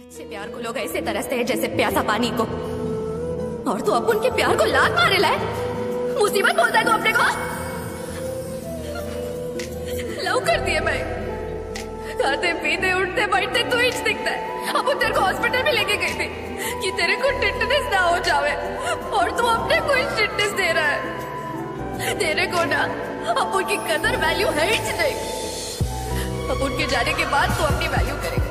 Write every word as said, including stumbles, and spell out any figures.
से प्यार को लोग ऐसे तरसते हैं जैसे प्यासा पानी को, और तू अब उनके प्यार को लात मारे लाए। मुसीबत बोलता है तू अपने को। लव कर दिए भाई, खाते पीते उठते बैठते तू ही दिखता है। अब वो तेरे को हॉस्पिटल में लेके गई थी कि तेरे को टिटनेस ना हो जावे, और तू अपने को ही टिटनेस दे रहा है। तेरे को ना अब उनकी कदर वैल्यू है ही नहीं। अब उनके जाने के बाद तू अपनी वैल्यू करेगा।